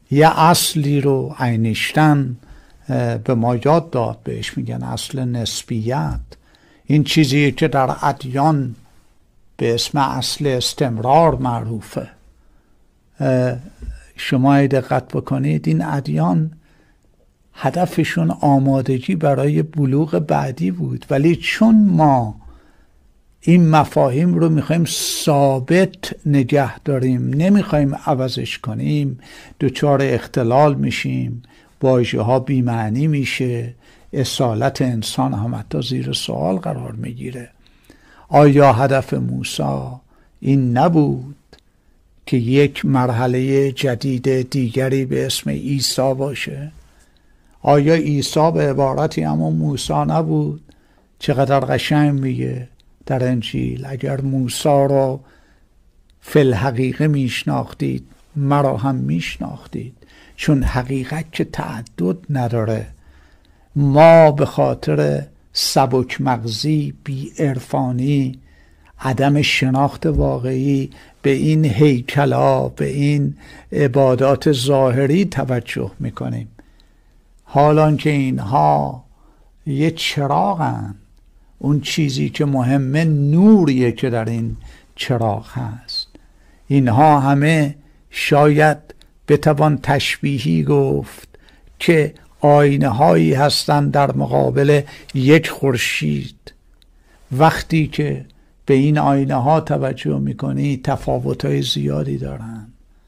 یه اصلی رو اینشتین به ما یاد داد، بهش میگن اصل نسبیت. این چیزی که در ادیان به اسم اصل استمرار معروفه. شما دقت بکنید این ادیان هدفشون آمادگی برای بلوغ بعدی بود، ولی چون ما این مفاهیم رو میخوایم ثابت نگه داریم، نمیخوایم عوضش کنیم، دچار اختلال میشیم، واژه ها بی‌معنی میشه، اصالت انسان هم حتی زیر سوال قرار میگیره. آیا هدف موسی این نبود که یک مرحله جدید دیگری به اسم عیسی باشه؟ آیا عیسی به عبارتی اما موسی نبود؟ چقدر قشنگ میگه در انجیل اگر موسی را فی الحقیقه میشناختید مرا هم میشناختید، چون حقیقت که تعدد نداره. ما به خاطر سبک مغزی، بی عرفانی، عدم شناخت واقعی به این هیکلا، به این عبادات ظاهری توجه میکنیم، حالان که اینها یه چراغن. اون چیزی که مهمه نوریه که در این چراغ هست. اینها همه شاید بتوان تشبیهی گفت که آینه هایی هستند در مقابل یک خورشید. وقتی که به این آینه ها توجه میکنی تفاوت های زیادی دارن.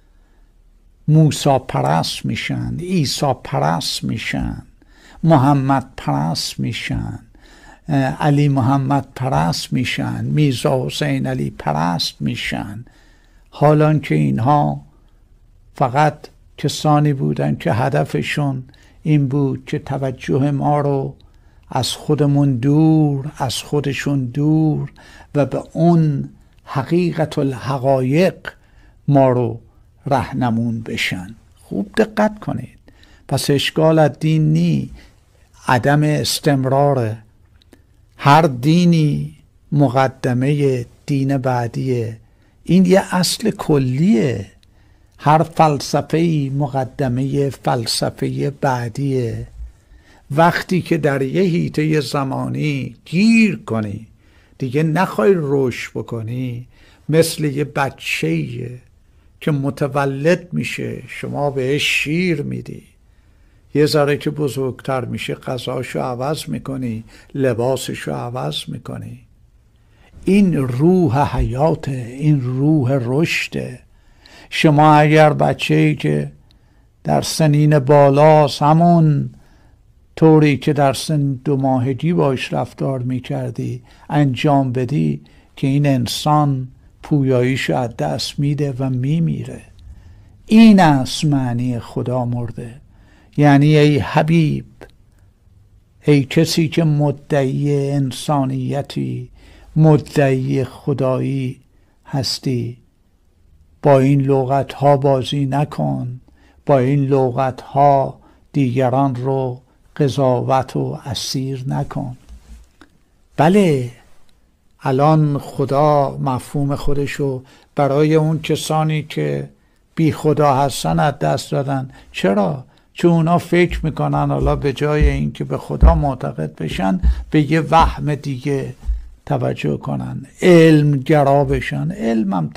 موسی پرست میشن، عیسی پرست میشن، محمد پرست میشن، علی محمد پرست میشن، میرزا حسین علی پرست میشن، حالان که اینها فقط کسانی بودن که هدفشون این بود که توجه ما رو از خودمون دور، از خودشون دور و به اون حقیقت الحقایق ما رو راهنمون بشن. خوب دقت کنید. پس اشکال از دین نی، عدم استمراره. هر دینی مقدمه دین بعدیه. این یه اصل کلیه. هر فلسفه‌ای مقدمه فلسفه بعدیه. وقتی که در یه حیطه زمانی گیر کنی، دیگه نخوای رشد بکنی، مثل یه بچه‌ایه که متولد میشه، شما بهش شیر میدی، یه ذره که بزرگتر میشه غذاشو عوض میکنی، لباسشو عوض میکنی. این روح حیاته، این روح رشده. شما اگر بچه‌ای که در سنین بالاست همون طوری که در سن 2 ماهگی باش رفتار میکردی انجام بدی، که این انسان پویاییشو از دست میده و میمیره. این است معنی خدا مرده. یعنی ای حبیب، ای کسی که مدعی انسانیتی، مدعی خدایی هستی، با این لغت ها بازی نکن، با این لغت ها دیگران رو قضاوت و اسیر نکن. بله، الان خدا مفهوم خودشو برای اون کسانی که بی خدا هستن از دست دادن. چرا؟ چون اونا فکر میکنن حالا به جای این که به خدا معتقد بشن به یه وهم دیگه توجه کنن، علم گرا بشن. علم هم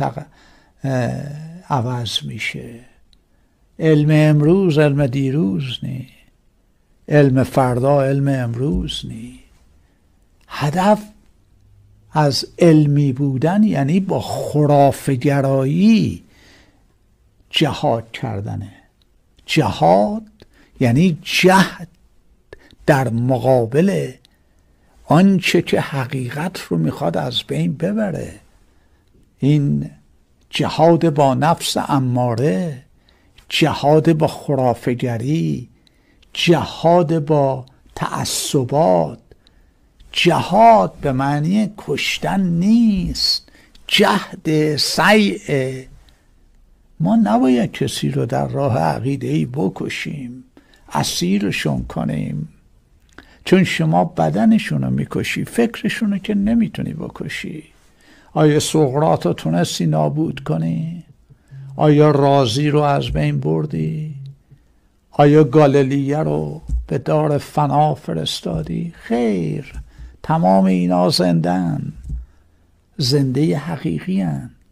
عوض میشه. علم امروز علم دیروز نی، علم فردا علم امروز نی. هدف از علمی بودن یعنی با خرافه گرایی جهاد کردنه. جهاد یعنی جهد در مقابل آنچه که حقیقت رو میخواد از بین ببره. این جهاد با نفس اماره، جهاد با خرافه گری، جهاد با تعصبات. جهاد به معنی کشتن نیست، جهد سعی. ما نباید کسی رو در راه عقیده‌ای بکشیم، اسیرشون کنیم. چون شما بدنشون رو میکشی، فکرشون رو که نمیتونی بکشی. آیا سقراط رو تونستی نابود کنی؟ آیا رازی رو از بین بردی؟ آیا گالیله رو به دار فنا فرستادی؟ خیر، تمام اینا زنده حقیقی هن.